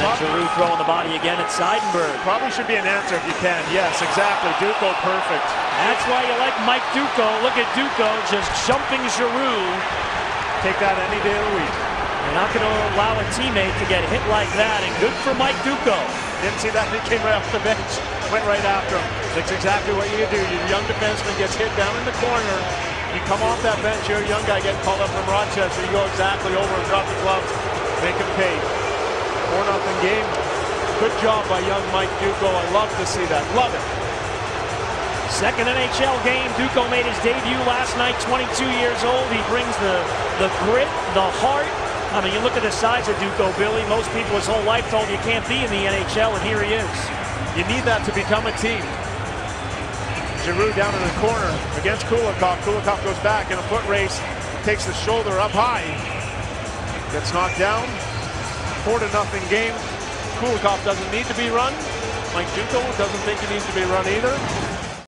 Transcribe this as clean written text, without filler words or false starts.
then Giroux throwing the body again at Seidenberg. Probably should be an answer if you can. Yes, exactly. Duco, perfect. That's why you like Mike Duco. Look at Duco just jumping Giroux. Take that any day of the week. You're not going to allow a teammate to get hit like that, and good for Mike Duco. Didn't see that. He came right off the bench, went right after him. That's exactly what you do. Your young defenseman gets hit down in the corner. You come off that bench, you're a young guy getting called up from Rochester. You go exactly over and drop the gloves, make him pay. 4-0 game. Good job by young Mike Duco. I love to see that. Love it. Second NHL game. Duco made his debut last night, 22 years old. He brings the grit, the heart. I mean, you look at the size of Duco, Billy. Most people his whole life told you can't be in the NHL, and here he is. You need that to become a team. Giroux down in the corner against Kulikov. Kulikov goes back in a foot race, takes the shoulder up high. Gets knocked down. 4-0 game. Kulikov doesn't need to be run. Mike Duco doesn't think he needs to be run either.